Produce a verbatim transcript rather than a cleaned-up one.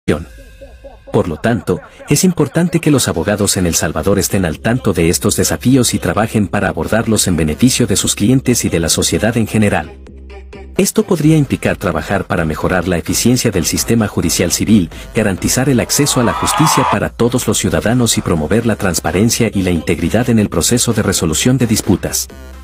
Por lo tanto, es importante que los abogados en El Salvador estén al tanto de estos desafíos y trabajen para abordarlos en beneficio de sus clientes y de la sociedad en general. Esto podría implicar trabajar para mejorar la eficiencia del sistema judicial civil, garantizar el acceso a la justicia para todos los ciudadanos y promover la transparencia y la integridad en el proceso de resolución de disputas.